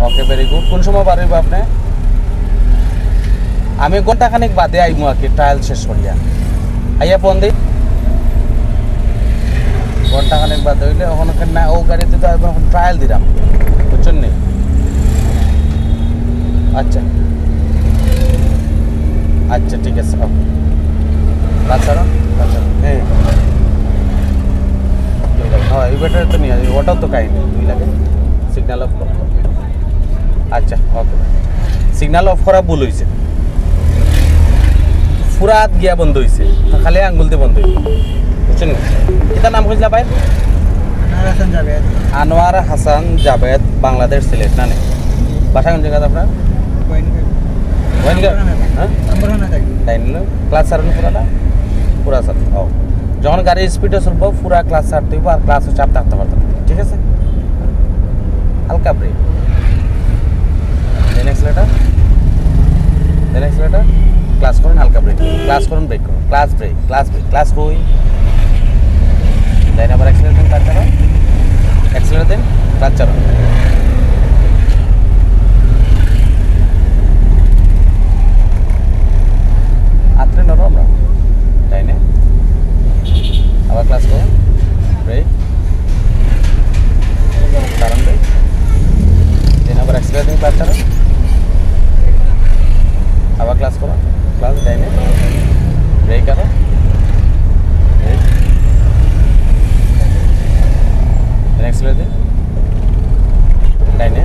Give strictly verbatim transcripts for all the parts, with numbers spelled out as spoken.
Okay very good কোন সময় পারবে আপনি আমি ঘন্টা খানিক বাদে আইমু আর কি ট্রায়াল শেষ করিয়া আইয়া ফোন দিই ঘন্টা খানিক বাদে হইলে ওখানে না ও গাড়িতে তো এখন ট্রায়াল দিলাম বুঝছেন নি আচ্ছা আচ্ছা ঠিক আছে ওকে আচ্ছা আচ্ছা হ্যাঁ হ্যাঁ এই ব্যাটারি তো নিয়ে ওটাও তো কাহিনি দুই লাগে সিগন্যাল অফ করো আচ্ছা ওকে সিগন্যাল অফ করা ভুল হয়েছে ফুরাত গিয়া বন্ধ হয়েছে খালি আঙ্গুল দিয়ে বন্ধ হয়েছে বুঝছেন এটার নাম হয়েছিল ভাই আনোয়ার হাসান জাভেদ বাংলাদেশ সিলেট না নেই বাসা কোন জায়গা আপনার তাই নিল ক্লাস সার পুরাটা পুরা সার ও যখন গাড়ির স্পিডে চলবো পুরা ক্লাস ছাড়তে হইব আর ক্লাসও চাপ থাকতে পারতো ঠিক আছে হালকা ব্রেক দেন এক্সেলেটার দেন এক্সেলেটার ক্লাস করুন হালকা ব্রেক ক্লাস করুন ব্রেক করুন clutch brake clutch brake clutch কই দেন আবার এক্সেলেটার দেন ক্লাস চালান এক্সেলেটার দেন ক্লাস চালান আত্রে নরো আমরা তাই না আবার ক্লাস করুন ব্রেক চালান ব্রেক দেন আবার এক্সেলেটার দেন ক্লাস চালান আবার ক্লাস করো ক্লাস টাইমে ব্রেক করো ব্রেক নেক্সট লেতে টাইমে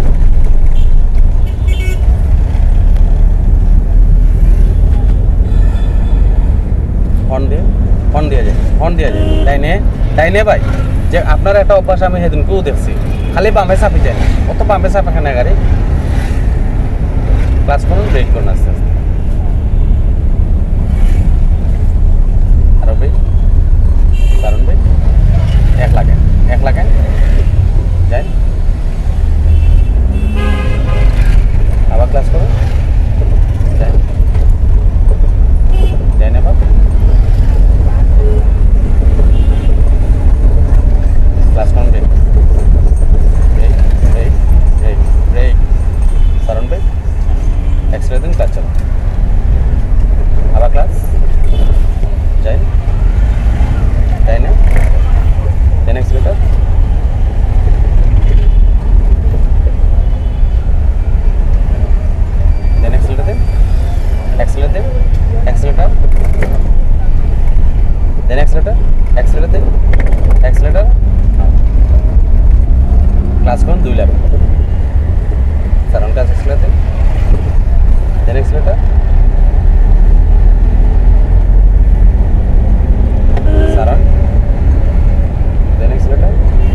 হর্ন দিয়ে হর্ন দিয়ে যায় হর্ন দিয়ে যায় টাইনে টাইনে ভাই যে আপনার একটা অভ্যাস আমি সেদিনকেও দেখছি খালি বামে চাপি যায় অত বামে চাপা খানে গাড়ি ক্লাস করুন ব্রেক করুন আস্তে আস্তে আরো ব্রেক কারণ ব্রেক এক লাগেন এক লাগেন যাই আবার ক্লাস করুন যাই যাই না বাবা ক্লাস করুন brake brake brake brake brake কারণ ব্রেক एक्सरे दिन क्लास चलो आवा क्लास जाए जाए ना देन एक्सलेटर देन एक्सलेटर देन एक्सलेटर देन एक्सलेटर देन एक्सलेटर एक्सलेटर देन एक्सलेटर क्लास कौन दुई लाभ सराउंड क्लास एक्सलेटर देन then accelerator saran then accelerator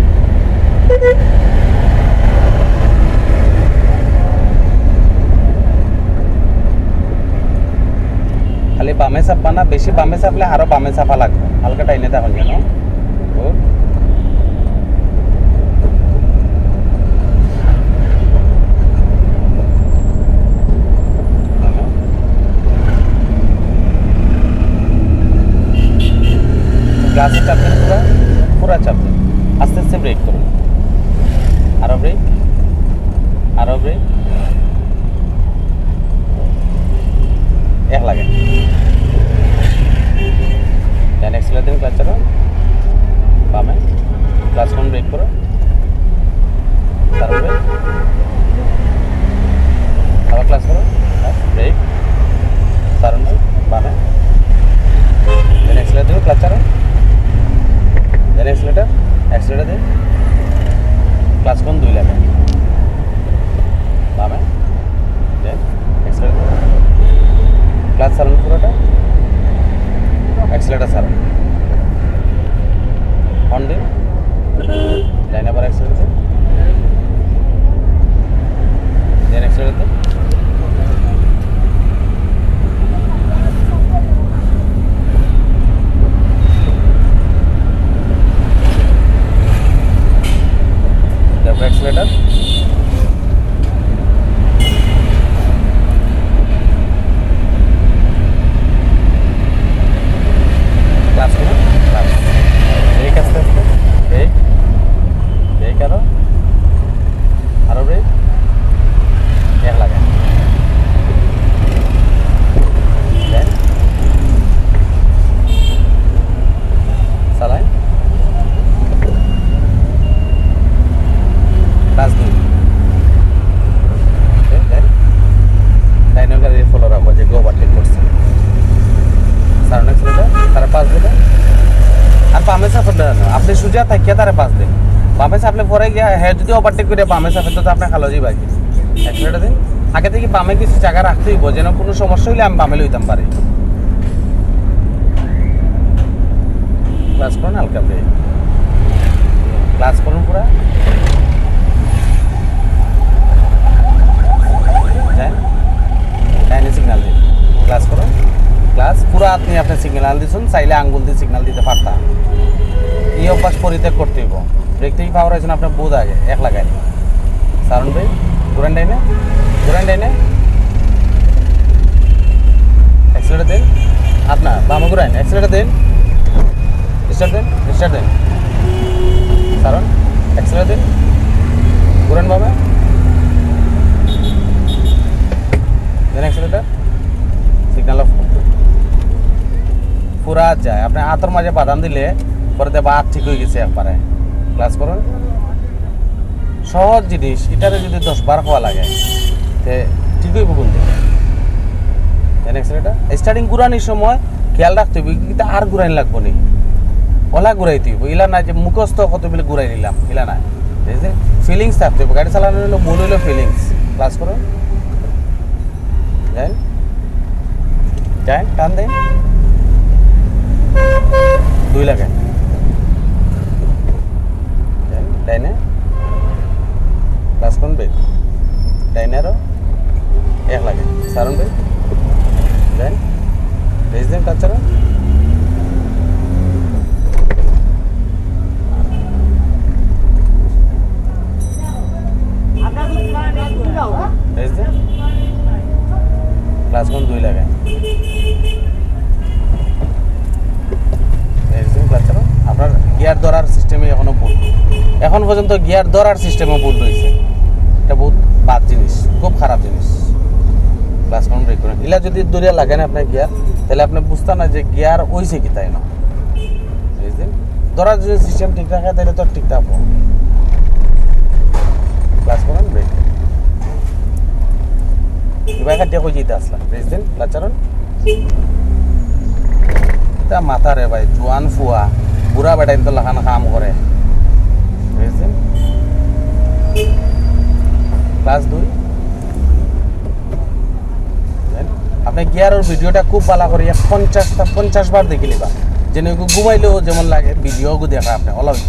খালি বামে চাপবা না বেশি বামে চাপলে আরো বামে চাপা লাগবে হালকা টাইনে দেখুন কেন গুড क्लास चापते पूरा पूरा चापते आस्ते आस्ते ब्रेक करो आरो ब्रेक आरो ब्रेक एक लगे देन एक्सेलेरेटर देन क्लास चलो बामे क्लास कौन ब्रेक करो आरो ब्रेक आरो क्लास करो ब्रेक सारण बामे देन एक्सेलेरेटर देन क्लास चलो देन एक्सेलेरेटर एक्सेलेरेटर दे क्लास कौन दुई लागे बामे देन एक्सेलेरेटर क्लास सारण पुरोटा एक्सेलेरेटर सारण ऑन दे लाइन पर एक्सेलेरेटर देन accelerator accelerator class karo class brake aste aste brake brake karo aro brake বামে চাপলে পরে গিয়া হ্যাঁ যদি ওভারটেক করে বামে চাপে তো আপনার খালো যাই বাকি অ্যাক্সিলেটার দিন আগে থেকে বামে কিছু জায়গা রাখতে হইব যেন কোনো সমস্যা হইলে আমি বামে লইতাম পারি ক্লাস করুন হালকা ব্রেক ক্লাস করুন পুরা ডাইনে সিগনাল দিন ক্লাস করুন ক্লাস পুরা আপনি আপনার সিগনাল দিচ্ছেন চাইলে আঙ্গুল দিয়ে সিগনাল দিতে পারতাম এই অভ্যাস পরিত্যাগ করতে হইব ব্রেক থেকে পাওয়ার হয়েছেন আপনার বোধ আগে এক লাগাই সারুন ভাই ঘুরেন ডাইনে ঘুরেন ডাইনে অ্যাক্সিলেটার দেন আপনার বামে ঘুরাইন অ্যাক্সিলেটার দেন স্টার্ট দেন স্টার্ট দেন সারুন অ্যাক্সিলেটার দেন ঘুরেন বামে দেন অ্যাক্সিলেটার সিগনাল অফ পুরা যায় আপনি হাতের মাঝে বাদাম দিলে পরে দেবা হাত ঠিক হয়ে গেছে একবারে ক্লাস করুন সহজ জিনিস এটারে যদি দশ বার হওয়া লাগে তে ঠিক হইব কোন দিকে দেন অ্যাক্সিলেটার স্টার্টিং ঘুরানোর সময় খেয়াল রাখতে হবে কিন্তু আর ঘুরাইন লাগবো নি ওলা ঘুরাইতে হইব ইলা না যে মুখস্থ কত বেলে ঘুরাই নিলাম ইলা না ফিলিংস থাকতে হবে গাড়ি চালানো হইলো মূল হইলো ফিলিংস ক্লাস করুন যাই যাই টান দেন দুই লাগে ডাইনে ক্লাস করুন ব্রেক ডাইনে আরো এক লাগে সারুন ব্রেক দেন রেস দেন টাচার রেস দেন ক্লাস করুন দুই লাগে আপনার গিয়ার ধরার সিস্টেমে এখনো ভুল এখন পর্যন্ত গিয়ার ধরার সিস্টেমও ভুল রয়েছে এটা বহুত বাদ জিনিস খুব খারাপ জিনিস ক্লাস করুন ব্রেক করুন এলা যদি দরিয়া লাগে না আপনার গিয়ার তাহলে আপনি বুঝতেন না যে গিয়ার ওইছে কি তাই না বুঝলেন ধরার যদি সিস্টেম ঠিক রাখে তাহলে তো ঠিক থাকবো ক্লাস করুন ব্রেক এবার একটা দেখো যেতে আসলাম বুঝলেন ক্লাস চারণ মাথা রে ভাই জোয়ান ফুয়া বুড়া বেটাই তো লাখান কাম করে বুঝছেন ক্লাস দুই আপনি গিয়ারের ভিডিওটা খুব ভালো করে পঞ্চাশটা পঞ্চাশ বার দেখে নিবা যেন ঘুমাইলেও যেমন লাগে ভিডিও দেখা আপনি অলবিত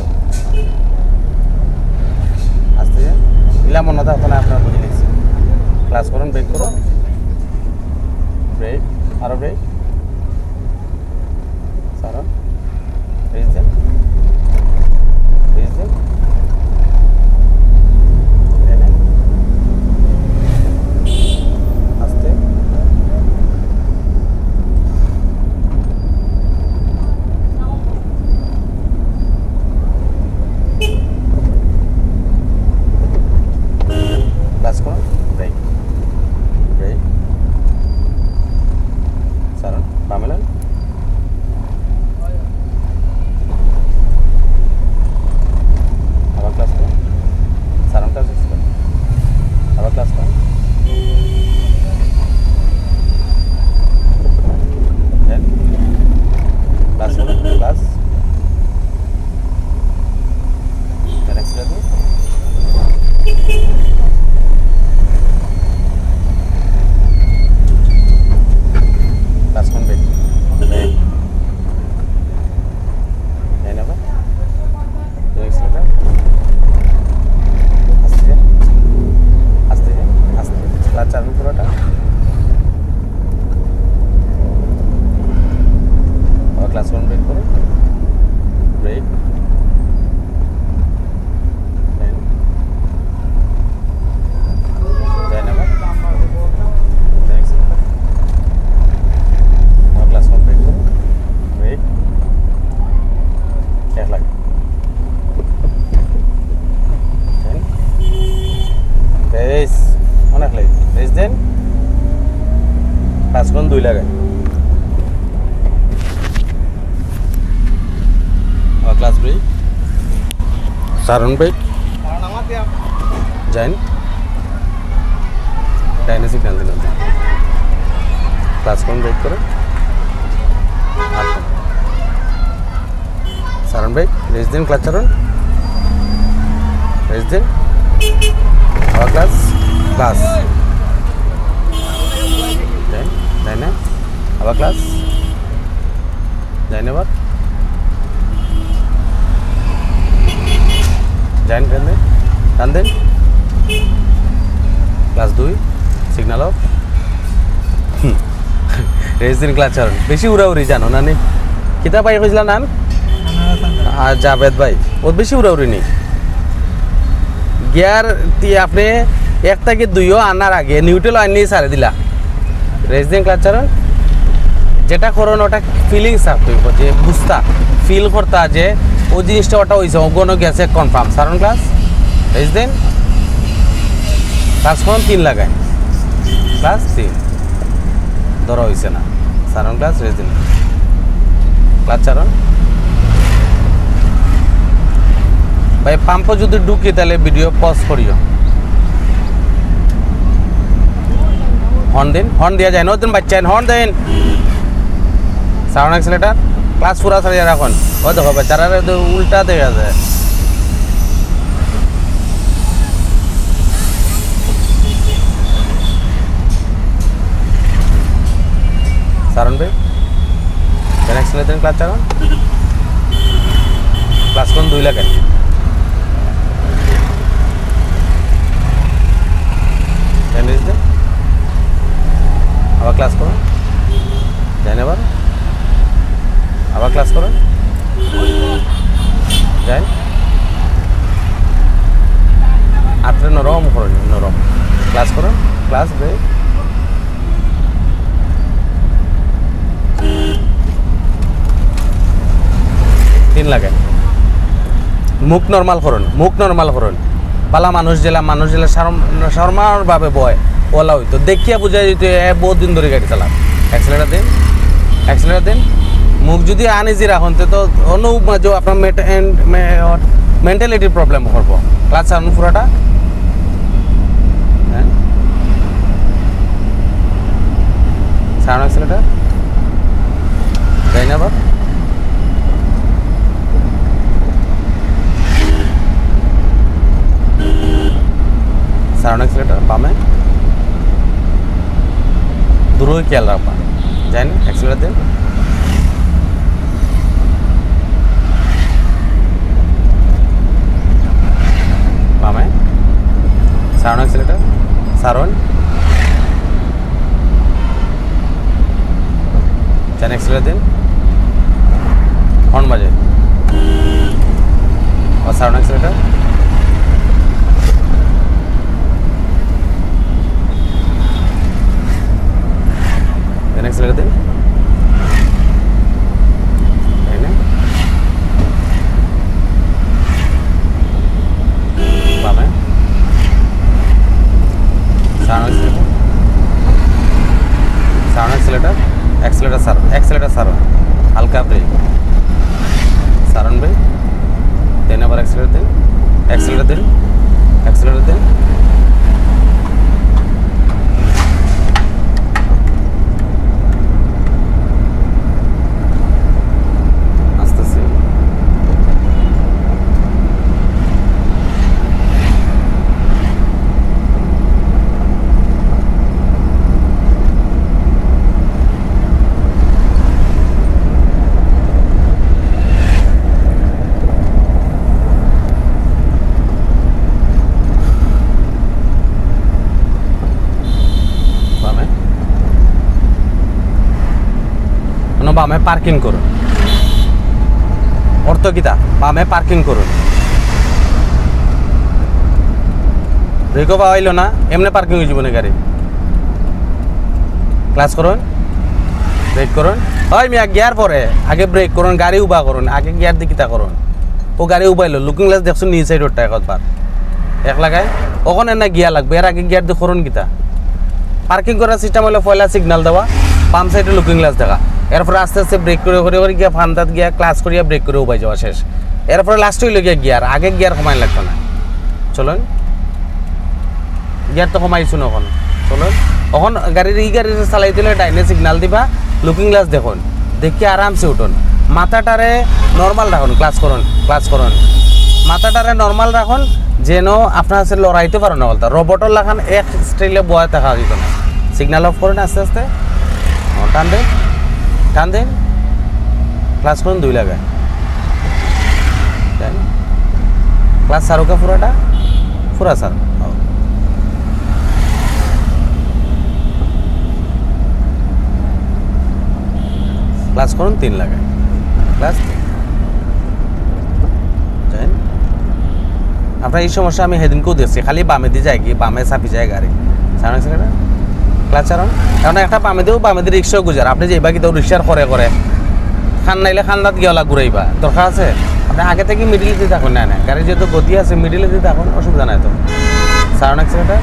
আসতে ইলা মনে থাকতো না আপনার বুঝে নিচ্ছি ক্লাস করুন ব্রেক করুন ব্রেক আরো ব্রেক সারুন রেস দেন রেস দেন আস্তে ক্লাস করুন ব্রেক ব্রেক সারুন বামেলেন পাঁচক্ষণ দুই লাগায় ক্লাস ব্রেক সারন ব্রেক যাইন ডাইনে সিগন্যাল দিলাম ক্লাস কোন ব্রেক করে সারন ব্রেক রেস দিন ক্লাচ চারণ রেস্ট দিন আবার ক্লাস ক্লাস দেন তাই না আবার ক্লাস যাই না আবার যাইন টান দেন টান দেন ক্লাস দুই সিগন্যাল অফ রেস্ট দিন ক্লাস চালান বেশি উড়াউড়ি জানো না নি কিতা পাই কইছিলা নাম আর জাভেদ ভাই ও বেশি উড়াউড়ি নেই গিয়ার দিয়ে আপনি এক থেকে দুইও আনার আগে নিউট্রাল আইন নিয়ে সারে দিলা রেস্ট দিন ক্লাস চালান যেটা করুন ওটা ফিলিংস থাকতে যে বুঝতা ফিল করতা যে ও জিনিসটা ওটা হয়েছে ওগুলো গেছে কনফার্ম সারন ক্লাস রেস্ট দিন ক্লাস কোন তিন লাগায় ক্লাস তিন ধরা হয়েছে না সারন ক্লাস রেস্ট দিন ক্লাস চারণ ভাই পাম্প যদি ঢুকি তাহলে ভিডিও পজ করিও হর্ন দিন হর্ন দিয়া যায় নতুন বাচ্চা হর্ন দেন সাউন্ড অ্যাক্সিলেটর ক্লাস পুরা সারিয়ে রাখুন ও দেখো বেচারা উল্টা দেখা যায় সারণ ভাই অ্যাক্সিলেটর ক্লাস চালান ক্লাস কোন দুই লাখের আবার ক্লাস করুন যাই না আবার আবার ক্লাস করুন যাই আপনি নরম করুন নরম ক্লাস করুন ক্লাস ব্রেক তিন লাগে মুখ নর্মাল করুন মুখ নর্মাল করুন পালা মানুষ জেলা মানুষ জেলা শর্মার ভাবে বয় ওলা হইতো দেখিয়া বুঝা যেত এ বহুত দিন ধরে গাড়ি চালাম অ্যাক্সিলেটার দিন অ্যাক্সিলেটার দিন মুখ যদি আনইজি রাখুন তো অন্য মাঝে আপনার মেন্টালিটির প্রবলেম করবো ক্লাস চালান পুরাটা হ্যাঁ সাউন্ড অ্যাক্সিলেটার যাই না আবার সাউন্ড অ্যাক্সিলেটর বামে দূরে খেয়াল রাখবা যাই না অ্যাক্সিলেটর দিন বামে সাউন্ড অ্যাক্সিলেটর সারণ যাই না অ্যাক্সিলেটর দিন হর্ন বাজে और साउंड एक्सीलेटर देन एक्सीलेटर देन है बामे sound accelerator sound accelerator accelerator sir accelerator sir हल्का ब्रेक सारण ब्रेक देन আবার एक्सीलेटर देन एक्सीलेटर देन एक्सीलेटर देन আস্তে আস্তে বামে পার্কিং করুন অর্থ কিতা বামে পার্কিং করুন ব্রেকও পাইল না এমনি পার্কিং হয়ে যাবে না গাড়ি ক্লাস করুন ব্রেক করুন হয় মিয়া গিয়ার পরে আগে ব্রেক করুন গাড়ি উবা করুন আগে গিয়ার দিয়ে কিতা করুন ও গাড়ি উবাইল লুকিং গ্লাস দেখছুন নিজ সাইড ওটা একবার এক লাগায় ওখানে না গিয়ার লাগবে এর আগে গিয়ার দিয়ে করুন কিতা পার্কিং করার সিস্টেম হলো পয়লা সিগন্যাল দেওয়া পাম্প সাইডে লুকিং গ্লাস দেখা এরপরে আস্তে আস্তে ব্রেক করে করে করে গিয়া ফান্দাত গিয়া ক্লাস করিয়া ব্রেক করে উবাই যাওয়া শেষ এরপরে লাস্ট হইল গিয়া গিয়ার আগে গিয়ার কমাই লাগতো না চলুন গিয়ার তো কমাইছো না এখন চলুন এখন গাড়ির এই গাড়ি চালাই দিলে ডাইনে সিগন্যাল দিবা লুকিং গ্লাস দেখুন দেখি আরামসে উঠুন মাথাটারে নর্মাল রাখুন ক্লাস করুন ক্লাস করুন মাথাটারে নর্মাল রাখুন যেন আপনার কাছে লড়াইতে পারো না বলতে রোবটর লাগান এক স্টাইলে বয়া দেখা দিত না সিগন্যাল অফ করেন আস্তে আস্তে টান দেন টান দেন ক্লাস করুন দুই লাগায় ক্লাস সারুকা পুরাটা পুরা সার ক্লাস করুন তিন লাগায় ক্লাস আপনার এই সমস্যা আমি সেদিনকেও দেখছি খালি বামে দিয়ে যায় কি বামে চাপি যায় গাড়ি সামনে সেটা ক্লাস চালান এখন একটা বামে দিয়েও বামে দিয়ে রিক্সাও গুজার আপনি যে এবার কিন্তু রিক্সার করে করে খান নাইলে খান্দাত গিয়েলা ঘুরাইবা দরকার আছে আপনি আগে থেকে মিডিলে দিয়ে থাকুন না না গাড়ি যেহেতু গতি আছে মিডিলে দিয়ে থাকুন অসুবিধা নাই তো সারান অ্যাক্সিলেটার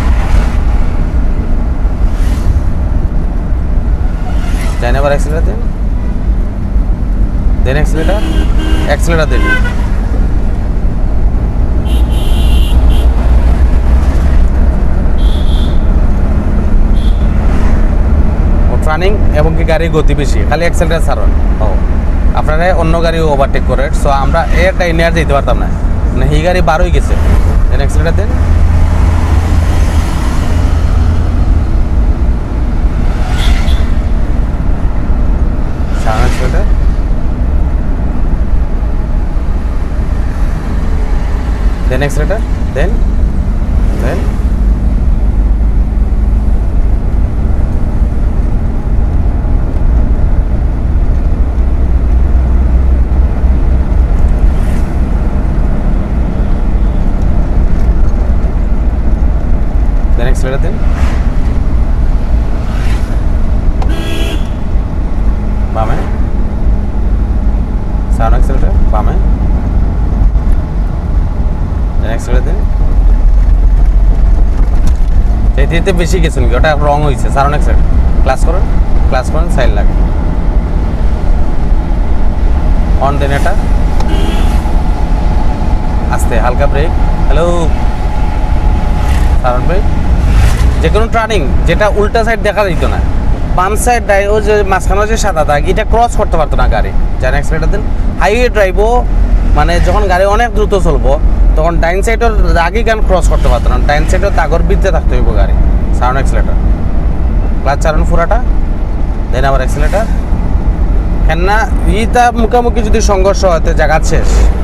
যাই না আবার অ্যাক্সিলেটার দিন দেন অ্যাক্সিলেটার অ্যাক্সিলেটার দিন রানিং এবং কি গাড়ির গতি বেশি খালি অ্যাক্সিলেটার ছাড়ুন ও আপনারা অন্য গাড়ি ওভারটেক করে সো আমরা একটা ইন্ডিয়ার যেতে পারতাম না মানে এই গাড়ি বার হয়ে গেছে দেন অ্যাক্সিলেটার দেন সামনে অ্যাক্সিলেটার দেন অ্যাক্সিলেটার দেন দেন অ্যাক্সিলেটার দেন বামে সাউন্ড অ্যাক্সিলেটার বামে অ্যাক্সিলেটার দেন এতে বেশি গেছেন কি ওটা রং হয়েছে সাউন্ড অ্যাক্সিলেটার ক্লাস করুন ক্লাস করুন সাইড লাগে অন দেন এটা আস্তে হালকা ব্রেক হ্যালো সাউন্ড ব্রেক যে কোনো টার্নিং যেটা উল্টা সাইড দেখা যেত না বাম সাইড ও যে মাঝখানে যে সাদা দাগ এটা ক্রস করতে পারতো না গাড়ি যার অ্যাক্সিলেটার দেন হাইওয়ে ড্রাইভও মানে যখন গাড়ি অনেক দ্রুত চলবো তখন ডাইন সাইডের দাগই গান ক্রস করতে পারতো না ডাইন সাইডের দাগর বৃদ্ধে থাকতে হইব গাড়ি সাউন্ড অ্যাক্সিলেটার ক্লাস চালান পুরাটা দেন আবার অ্যাক্সিলেটার কেন না ইটা মুখোমুখি যদি সংঘর্ষ হতে জায়গা শেষ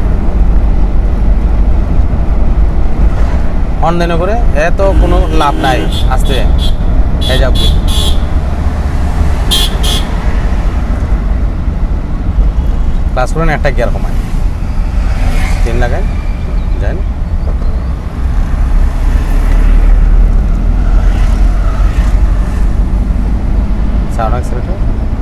অনলাইন করে এত কোনো লাভ নাই আসতে এই যাও ক্লাস করেন একটা গিয়ার কমায় তিন লাগায় যান সাউন্ড অ্যাক্সিলেটার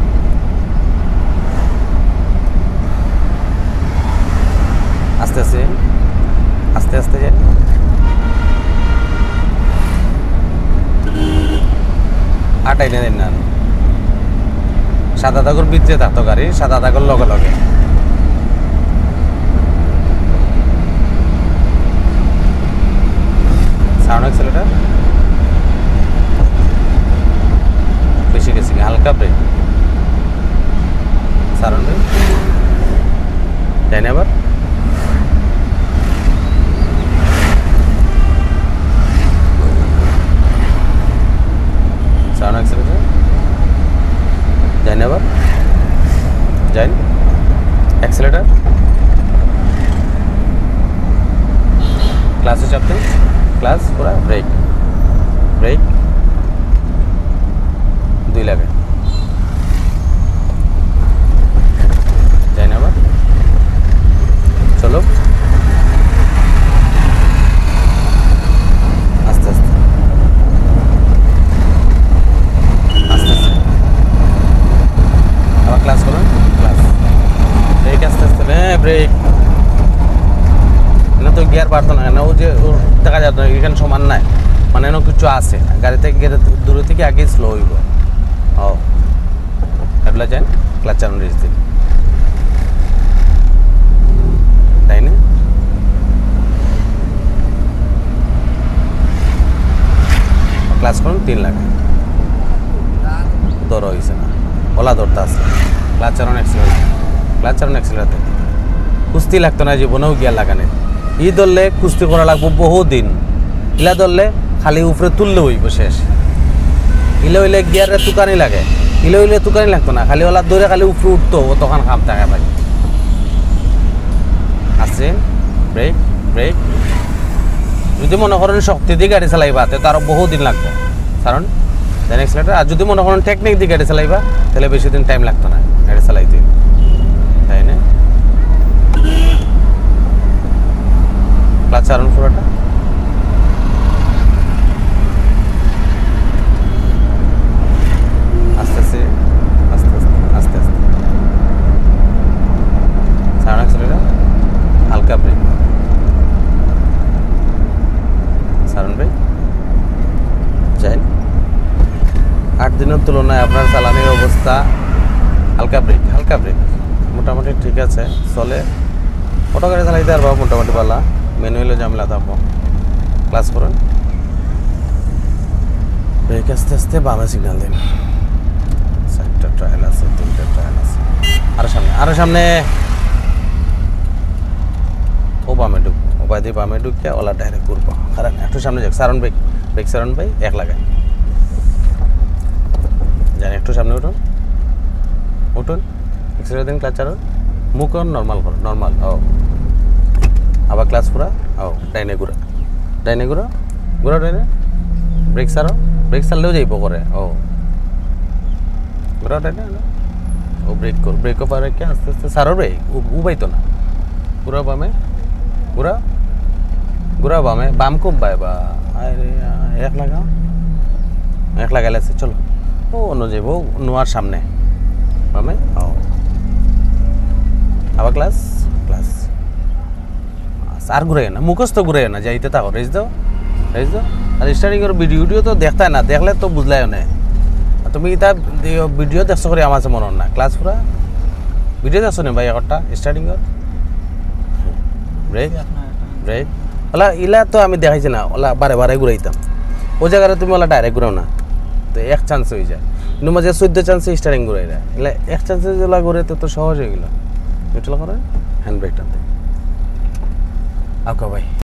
আস্তে আস্তে আস্তে আস্তে যান আটাই না দেন না সাদা দাগর ভিতরে থাকতো গাড়ি সাদা দাগর লগে লগে সাউন্ড অ্যাক্সিলেটার বেশি গেছি হালকা ব্রেক সাউন্ড যাই না আবার সাউন্ড অ্যাক্সিলেটার যাই না আবার যাই অ্যাক্সিলেটার ক্লাসে চাপতে ক্লাস পুরা ব্রেক ব্রেক দুই লাগে যাই না আবার চলো আস্তে আস্তে আস্তে আস্তে আবার ক্লাস করুন ক্লাস ব্রেক আস্তে আস্তে হ্যাঁ ব্রেক না তো গিয়ার পারতো না না ও যে ওর দেখা যাত না এখানে সমান নাই মানে এনে কিছু আছে গাড়ি থেকে গেলে দূরে থেকে আগে স্লো হইব ও এগুলা যান ক্লাচ চালানো রেস দিন তাই না ক্লাস করুন তিন লাগে দৌড় হয়েছে না ওলা দৌড়তে আসছে ক্লাচ চালানো অ্যাক্সিলেটার ক্লাচ চালানো অ্যাক্সিলেটার কুস্তি লাগতো না জীবনেও গিয়ার লাগানে ই ধরলে কুস্তি করা লাগবো বহুদিন, ইলা ধরলে খালি উপরে তুললে হইব শেষ। ইলে হইলে গিয়ারে তুকানি লাগে, ইলে হইলে তুকানি লাগতো না, খালি ওলা দৌড়ে খালি উপরে উঠতো, ও তখন কাম থাকে ভাই। আসছে ব্রেক ব্রেক। যদি মনে করেন শক্তি দিয়ে গাড়ি চালাইবা তো আরো বহুদিন লাগবে, কারণ দেন এক্সিলারেটর। আর যদি মনে করেন টেকনিক দিয়ে গাড়ি চালাইবা তাহলে বেশি দিন টাইম লাগতো না গাড়ি চালাইতে, তাই না? ক্লাচ ছাড়ুন পুরোটা, আস্তে আস্তে আস্তে আস্তে আস্তে আস্তে ছাড়ুন এক্সিলারেটর, হালকা ব্রেক ছাড়ুন ভাই। যাই আট দিনের তুলনায় আপনার চালানির অবস্থা, হালকা ব্রেক হালকা ব্রেক মোটামুটি ঠিক আছে, চলে। অটো গাড়ি চালাইতে পারবো মোটামুটি পালা, ম্যানুয়ালে ঝামেলা থাকবো। ক্লাস করুন, ব্রেক আস্তে আস্তে বামে সিগন্যাল দিন। চারটা ট্রায়াল আছে, তিনটা ট্রায়াল আছে, আরো সামনে আরো সামনে। ও বামে ঢুক, উপায় দিয়ে বামে ঢুকে ওলা ডাইরেক্ট করবো। কারণ একটু সামনে যাক, সারণ ব্রেক ব্রেক সারণ ভাই, এক লাগায় জানি। একটু সামনে উঠুন উঠুন, এক্সিলারেটর দিন, ক্লাচ ছাড়ুন, মুখ নর্মাল করুন, নর্মাল। ও আবার ক্লাস পুরা, ও ডাইনে ঘুরা ডাইনে ঘুরা ঘুরা ডাইনে, ব্রেক সারো, ব্রেক সারলেও যাইব করে। ও ঘুরা ডাইনে, ও ব্রেক কর, ব্রেকও পারে কি আস্তে আস্তে সারো, ব্রেক উবাইতো না। ঘুরা বামে, ঘুরা ঘুরা বামে, বাম খুব বাই বা এক লাগাও, এক লাগাইলে আছে। চলো ও অন্য যাইব, নোয়ার সামনে বামে। ও আবার ক্লাস ক্লাস, আর ঘুরাই না, মুখস্থ ঘুরাই না, যাইতে থাকো, রেজ দাও রেজ দাও। আর স্টার্টিংয়ের ভিডিও ভিডিও তো দেখতাই না, দেখলে তো বুঝলাই না। তুমি এটা ভিডিও দেখছো করে আমার মনে না, ক্লাস পুরা ভিডিও দেখছো নি ভাই একটা স্টার্টিংয়ের ব্রেক ব্রেক ওলা ইলা তো আমি দেখাইছি না, ওলা বারে বারে ঘুরাইতাম। ও জায়গায় তুমি ওলা ডাইরেক্ট ঘুরাও না, তো এক চান্স হয়ে যায়। কিন্তু মাঝে চোদ্দ চান্সে স্টার্টিং ঘুরাই দেয়, এলে এক চান্সে যেগুলো ঘুরে তো সহজ হয়ে গেল। নিউট্রাল করেন, হ্যান্ড ব্রেক টানতে। আঁকা ভাই।